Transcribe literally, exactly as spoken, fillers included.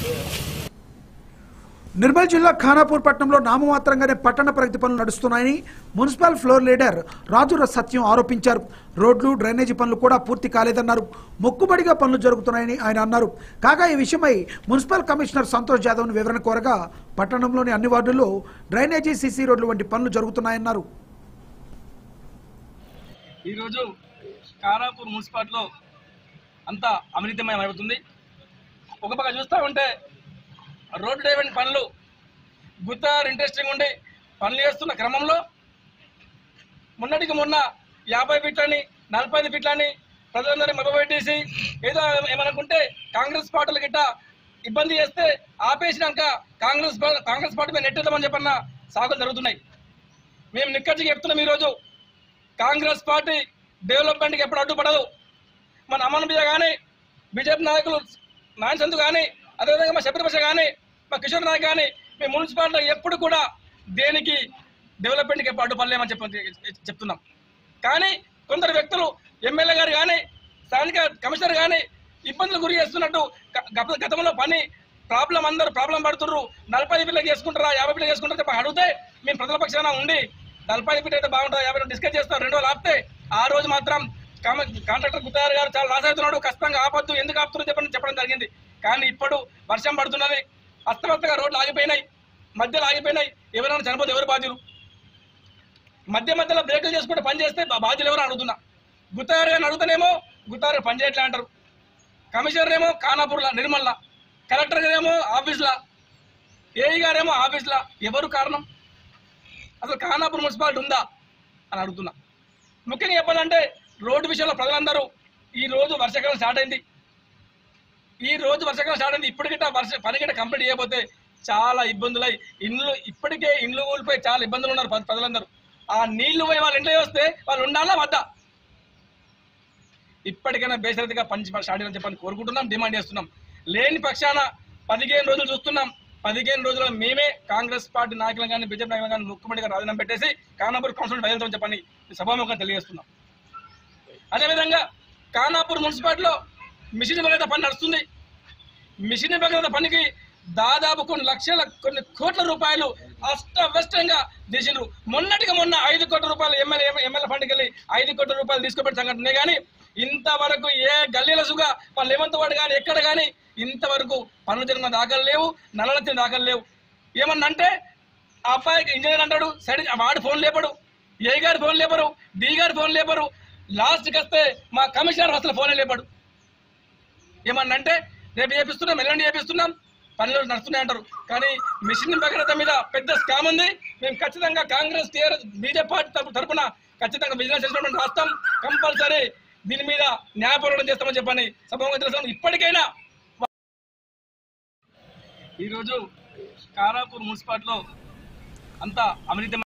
నిర్మల్ జిల్లా ఖానాపూర్ పట్టణంలో నామమాత్రంగానే పట్టణ ప్రగతి పనులు నడుస్తున్నాయని municipal floor leader Rajura Satyam ఆరోపించారు. రోడ్లు డ్రైనేజీ పనులు కూడా పూర్తి కాలేదన్నారు. మొక్కుబడిగా పనులు జరుగుతున్నాయని ఆయన అన్నారు. కాగా ఈ విషయమై మున్సిపల్ కమిషనర్ సంతోష్ యాదవ్ ను వివరణ కోరగా పట్టణంలోని అన్ని వార్డుల్లో డ్రైనేజీ సీసీ రోడ్లు వంటి పనులు జరుగుతున్నాయన్నారు. ఈరోజు ఖానాపూర్ మున్సిపాలిటీలో అంతా అవినీతిమయం అవుతుంది. ఒక పక్క చూస్తూ ఉంటే రోడ్డు డైవెంట్ పనులు గుత్తారు ఇంట్రెస్టింగ్ ఉండి పనులు చేస్తున్న క్రమంలో మొన్నటికి మొన్న యాభై ఫీట్లని నలభై ఐదు ఫీట్లని ప్రజలందరినీ మభపెట్టేసి ఏదో ఏమనుకుంటే కాంగ్రెస్ పార్టీలు గిట్ట ఇబ్బంది చేస్తే ఆపేసినాక కాంగ్రెస్ కాంగ్రెస్ పార్టీ మీద నెట్టేద్దామని చెప్పన్న సాగులు జరుగుతున్నాయి. మేము నిక్కచ్చిగా చెప్తున్నాం, ఈరోజు కాంగ్రెస్ పార్టీ డెవలప్మెంట్కి ఎప్పుడు అడ్డుపడదు. మన అమన్ బియ్య కానీ బీజేపీ నాయకులు నాయన్ సంధు కానీ అదేవిధంగా మా శబరిభాష కానీ మా కిషోర్ నాయక్ కానీ మేము మున్సిపాలిటీలో ఎప్పుడు కూడా దేనికి డెవలప్మెంట్కి ఎప్పుడు అడ్డుపడలేమని చెప్పి చెప్తున్నాం. కానీ కొందరు వ్యక్తులు ఎమ్మెల్యే గారు కానీ స్థానిక కమిషనర్ కానీ ఇబ్బందులు గురి చేస్తున్నట్టు గతంలో పని ప్రాబ్లం అందరూ ప్రాబ్లం పడుతున్నారు. నలభై ఐదు పిల్లలు చేసుకుంటారా యాభై పిల్లలు చేసుకుంటారా చెప్పి అడిగితే మేము ప్రజల పక్షాన ఉండి నలభై ఐదు పిల్లలు అయితే బాగుంటుంది యాభై డిస్కస్ చేస్తాం. రెండు రోజులు ఆపితే ఆ రోజు మాత్రం కాంట్రాక్టర్ గుత్తారు గారు చాలా లాస్ అవుతున్నాడు, ఖచ్చితంగా ఆపద్దు, ఎందుకు ఆపుతున్నారు చెప్పని చెప్పడం జరిగింది. కానీ ఇప్పుడు వర్షం పడుతున్నది, అస్తవ్యస్తగా రోడ్లు ఆగిపోయినాయి, మధ్యలో ఆగిపోయినాయి. ఎవరైనా చనిపోతే ఎవరు బాధ్యులు? మధ్య మధ్యలో బ్రేకులు చేసుకుంటే పని చేస్తే బాధ్యులు ఎవరు అడుగుతున్నా. గుత్తారు గారిని అడుగుతానేమో గుత్తారు పని చేయట్లే అంటారు. కమిషనర్ ఏమో ఖానాపూర్లా నిర్మల్లా, కలెక్టర్ గారేమో ఆఫీస్లా, ఏఈ గారేమో ఆఫీస్లా. ఎవరు కారణం? అసలు ఖానాపూర్ మున్సిపాలిటీ ఉందా అని అడుగుతున్నా. ముఖ్యంగా చెప్పాలంటే రోడ్డు విషయంలో ప్రజలందరూ ఈ రోజు వర్షాకాలం స్టార్ట్ అయింది ఈ రోజు వర్షాకాలం స్టార్ట్ అయింది ఇప్పటికిట వర్ష పని గిట్ట కంప్లీట్ చేయకపోతే చాలా ఇబ్బందులై ఇండ్లు ఇప్పటికే ఇండ్లు కూలిపోయి చాలా ఇబ్బందులు ఉన్నారు ప్రజలందరూ. ఆ నీళ్లు పోయి వాళ్ళ ఇంట్లో వస్తే వాళ్ళు ఉండాలా వద్దా? ఇప్పటికైనా బేసరతిగా పని స్టార్ట్ అని చెప్పని కోరుకుంటున్నాం, డిమాండ్ చేస్తున్నాం. లేని పక్షాన పదిహేను రోజులు చూస్తున్నాం. పదిహేను రోజుల్లో మేమే కాంగ్రెస్ పార్టీ నాయకులు కానీ బీజేపీ నాయకులు కానీ ముఖ్యమంత్రిగా రాజీనామా పెట్టేసి ఖానాపూర్ కౌన్సిల్ బయలుదేరని చెప్పని సభాముఖంగా తెలియజేస్తున్నాం. అదేవిధంగా ఖానాపూర్ మున్సిపాలిటీలో మిషన్ భగీరథ పని నడుస్తుంది. మిషన్ భగీరథ పనికి దాదాపు కొన్ని లక్షల కొన్ని కోట్ల రూపాయలు అష్టవ్యస్తంగా తీసిండ్రు. మొన్నటిగా మొన్న ఐదు కోట్ల రూపాయలు ఎమ్మెల్యే ఎమ్మెల్యే ఫండ్కి వెళ్ళి ఐదు కోట్ల రూపాయలు తీసుకుపెట్టిన సంఘటనే కానీ ఇంతవరకు ఏ గల్లీల సుగా వాళ్ళు ఏమంత వాడు కానీ ఎక్కడ కానీ ఇంతవరకు పనులు జరిగిన దాఖలు లేవు, నల్లలచ్చిన దాఖలు లేవు. ఏమన్నా అంటే ఆ అబ్బాయికి ఇంజనీర్ అంటాడు, సైడ్ వాడు ఫోన్ లేపడు, ఏ గారు ఫోన్ లేపరు, డి గారు ఫోన్ లేపరు, లాస్ట్కి వస్తే మా కమిషనర్ అసలు ఫోనే లేపడు. ఏమన్నా అంటే రేపు చేపిస్తున్నాం ఎల్లుండి చేపిస్తున్నాం పనులు నడుస్తున్నాయి అంటారు. కానీ మిషన్ భగీరథ మీద పెద్ద స్కామ్ ఉంది. మేము ఖచ్చితంగా కాంగ్రెస్ టీఆర్ఎస్ బీజేపీ పార్టీ తరఫున ఖచ్చితంగా బిజినెస్ ఇన్స్ట్రుమెంట్ రాస్తాం. కంపల్సరీ దీని మీద న్యాయ పోరాటం చేస్తామని చెప్పని సభగా తెలుస్తాం. ఇప్పటికైనా ఈరోజు ఖానాపూర్ మున్సిపాలిటీలో అంతా అవినీతి